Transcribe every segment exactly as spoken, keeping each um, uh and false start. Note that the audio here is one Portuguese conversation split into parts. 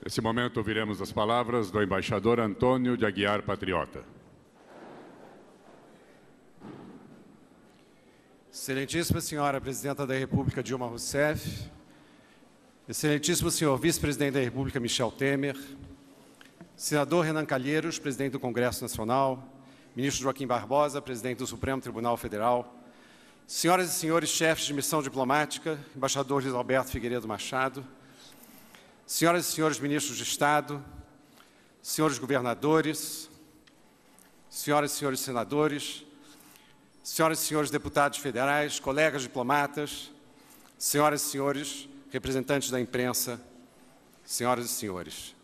Nesse momento, ouviremos as palavras do embaixador Antônio de Aguiar Patriota. Excelentíssima Senhora Presidenta da República Dilma Rousseff, Excelentíssimo Senhor Vice-Presidente da República Michel Temer, Senador Renan Calheiros, Presidente do Congresso Nacional, Ministro Joaquim Barbosa, Presidente do Supremo Tribunal Federal, Senhoras e Senhores Chefes de Missão Diplomática, Embaixador Luiz Alberto Figueiredo Machado, Senhoras e Senhores Ministros de Estado, Senhores Governadores, Senhoras e Senhores Senadores, Senhoras e Senhores Deputados Federais, colegas diplomatas, Senhoras e Senhores representantes da imprensa, Senhoras e Senhores.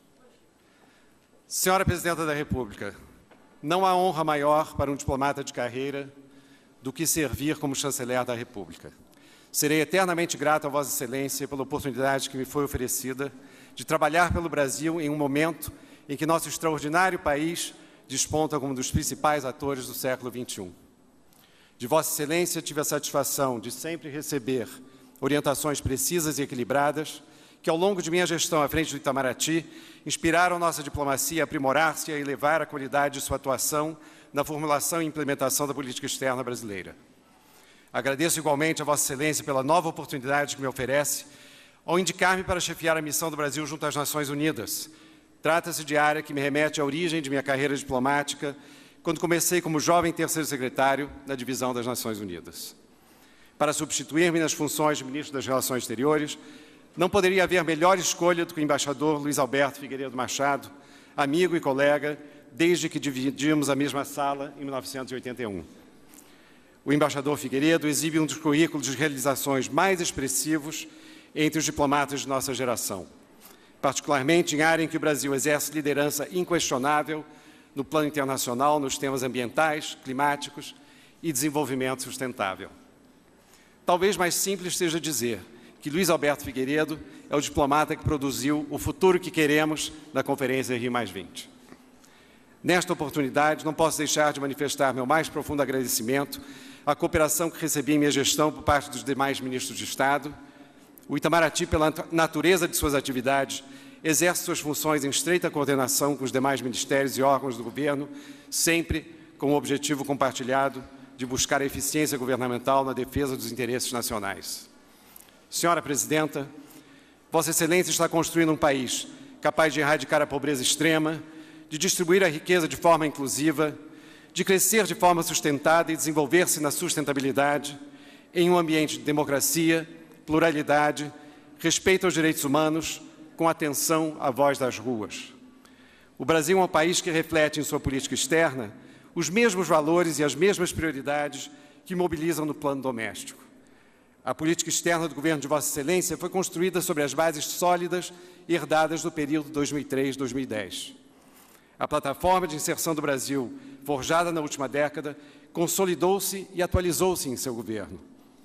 Senhora Presidenta da República, não há honra maior para um diplomata de carreira do que servir como chanceler da República. Serei eternamente grato a Vossa Excelência pela oportunidade que me foi oferecida de trabalhar pelo Brasil em um momento em que nosso extraordinário país desponta como um dos principais atores do século vinte e um. De Vossa Excelência, tive a satisfação de sempre receber orientações precisas e equilibradas que, ao longo de minha gestão à frente do Itamaraty, inspiraram nossa diplomacia a aprimorar-se e a elevar a qualidade de sua atuação na formulação e implementação da política externa brasileira. Agradeço igualmente a Vossa Excelência pela nova oportunidade que me oferece ao indicar-me para chefiar a missão do Brasil junto às Nações Unidas. Trata-se de área que me remete à origem de minha carreira diplomática, quando comecei como jovem terceiro secretário na divisão das Nações Unidas. Para substituir-me nas funções de Ministro das Relações Exteriores, não poderia haver melhor escolha do que o embaixador Luiz Alberto Figueiredo Machado, amigo e colega, desde que dividimos a mesma sala em mil novecentos e oitenta e um. O embaixador Figueiredo exibe um dos currículos de realizações mais expressivos entre os diplomatas de nossa geração, particularmente em área em que o Brasil exerce liderança inquestionável no plano internacional, nos temas ambientais, climáticos e desenvolvimento sustentável. Talvez mais simples seja dizer que Luiz Alberto Figueiredo é o diplomata que produziu o futuro que queremos na Conferência Rio mais vinte. Nesta oportunidade, não posso deixar de manifestar meu mais profundo agradecimento à cooperação que recebi em minha gestão por parte dos demais ministros de Estado. O Itamaraty, pela natureza de suas atividades, exerce suas funções em estreita coordenação com os demais ministérios e órgãos do governo, sempre com o objetivo compartilhado de buscar a eficiência governamental na defesa dos interesses nacionais. Senhora Presidenta, Vossa Excelência está construindo um país capaz de erradicar a pobreza extrema, de distribuir a riqueza de forma inclusiva, de crescer de forma sustentada e desenvolver-se na sustentabilidade, em um ambiente de democracia, pluralidade, respeito aos direitos humanos, com atenção à voz das ruas. O Brasil é um país que reflete em sua política externa os mesmos valores e as mesmas prioridades que mobilizam no plano doméstico. A política externa do governo de Vossa Excelência foi construída sobre as bases sólidas herdadas do período dois mil e três a dois mil e dez. A plataforma de inserção do Brasil, forjada na última década, consolidou-se e atualizou-se em seu governo.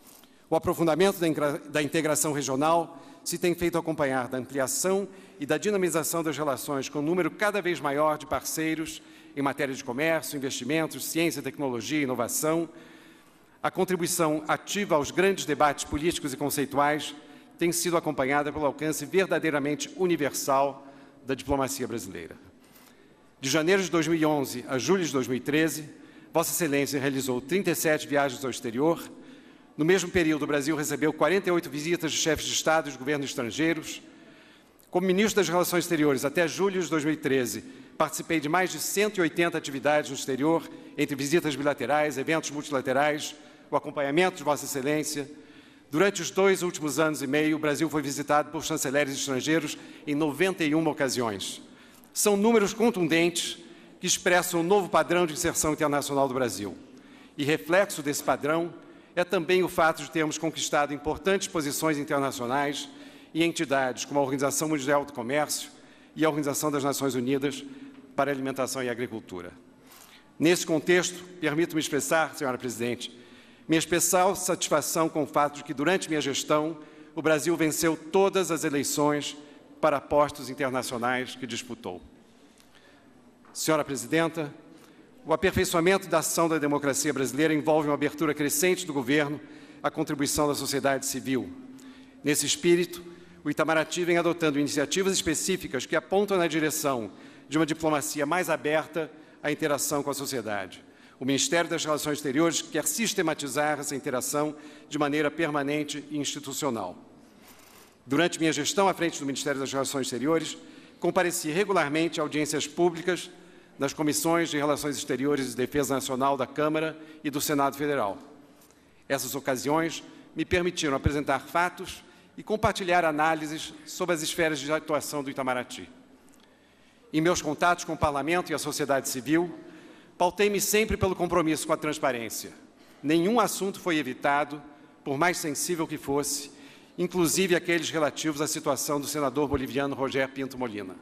O aprofundamento da integração regional se tem feito acompanhar da ampliação e da dinamização das relações com um número cada vez maior de parceiros em matéria de comércio, investimentos, ciência, tecnologia e inovação. A contribuição ativa aos grandes debates políticos e conceituais tem sido acompanhada pelo alcance verdadeiramente universal da diplomacia brasileira. De janeiro de dois mil e onze a julho de dois mil e treze, Vossa Excelência realizou trinta e sete viagens ao exterior. No mesmo período, o Brasil recebeu quarenta e oito visitas de chefes de Estado e de governos estrangeiros. Como Ministro das Relações Exteriores, até julho de dois mil e treze, participei de mais de cento e oitenta atividades no exterior, entre visitas bilaterais, eventos multilaterais, o acompanhamento de Vossa Excelência. Durante os dois últimos anos e meio, o Brasil foi visitado por chanceleres estrangeiros em noventa e uma ocasiões. São números contundentes que expressam um novo padrão de inserção internacional do Brasil. E reflexo desse padrão é também o fato de termos conquistado importantes posições internacionais e entidades como a Organização Mundial do Comércio e a Organização das Nações Unidas para a Alimentação e Agricultura. Nesse contexto, permito-me expressar, Senhora Presidente, minha especial satisfação com o fato de que, durante minha gestão, o Brasil venceu todas as eleições para postos internacionais que disputou. Senhora Presidenta, o aperfeiçoamento da ação da democracia brasileira envolve uma abertura crescente do governo à contribuição da sociedade civil. Nesse espírito, o Itamaraty vem adotando iniciativas específicas que apontam na direção de uma diplomacia mais aberta à interação com a sociedade. O Ministério das Relações Exteriores quer sistematizar essa interação de maneira permanente e institucional. Durante minha gestão à frente do Ministério das Relações Exteriores, compareci regularmente a audiências públicas nas comissões de Relações Exteriores e Defesa Nacional da Câmara e do Senado Federal. Essas ocasiões me permitiram apresentar fatos e compartilhar análises sobre as esferas de atuação do Itamaraty. Em meus contatos com o Parlamento e a sociedade civil, pautei-me sempre pelo compromisso com a transparência. Nenhum assunto foi evitado, por mais sensível que fosse, inclusive aqueles relativos à situação do senador boliviano Roger Pinto Molina.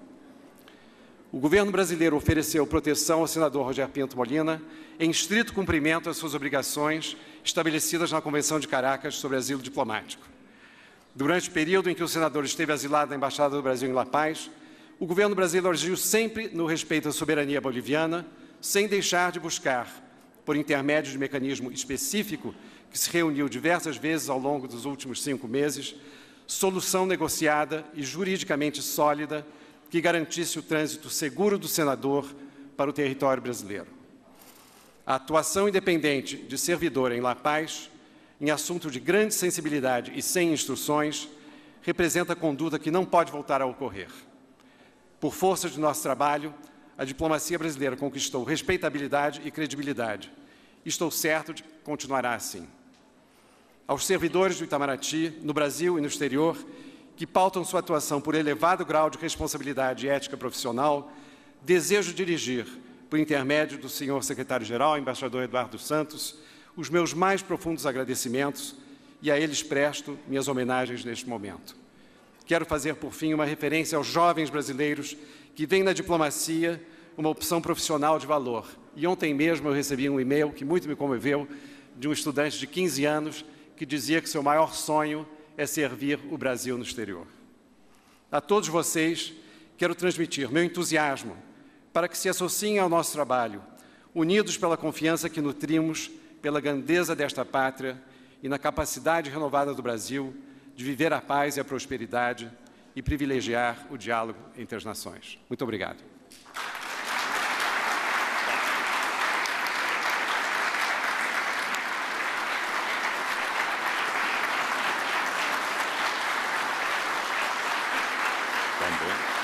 O governo brasileiro ofereceu proteção ao senador Roger Pinto Molina em estrito cumprimento às suas obrigações estabelecidas na Convenção de Caracas sobre asilo diplomático. Durante o período em que o senador esteve asilado na Embaixada do Brasil em La Paz, o governo brasileiro agiu sempre no respeito à soberania boliviana, sem deixar de buscar, por intermédio de mecanismo específico que se reuniu diversas vezes ao longo dos últimos cinco meses, solução negociada e juridicamente sólida que garantisse o trânsito seguro do senador para o território brasileiro. A atuação independente de servidor em La Paz, em assunto de grande sensibilidade e sem instruções, representa conduta que não pode voltar a ocorrer. Por força de nosso trabalho, a diplomacia brasileira conquistou respeitabilidade e credibilidade. Estou certo de que continuará assim. Aos servidores do Itamaraty, no Brasil e no exterior, que pautam sua atuação por elevado grau de responsabilidade e ética profissional, desejo dirigir, por intermédio do senhor secretário-geral, embaixador Eduardo Santos, os meus mais profundos agradecimentos e a eles presto minhas homenagens neste momento. Quero fazer, por fim, uma referência aos jovens brasileiros que veem na diplomacia uma opção profissional de valor. E ontem mesmo eu recebi um e-mail que muito me comoveu, de um estudante de quinze anos que dizia que seu maior sonho é servir o Brasil no exterior. A todos vocês, quero transmitir meu entusiasmo para que se associem ao nosso trabalho, unidos pela confiança que nutrimos pela grandeza desta pátria e na capacidade renovada do Brasil de viver a paz e a prosperidade e privilegiar o diálogo entre as nações. Muito obrigado. Também.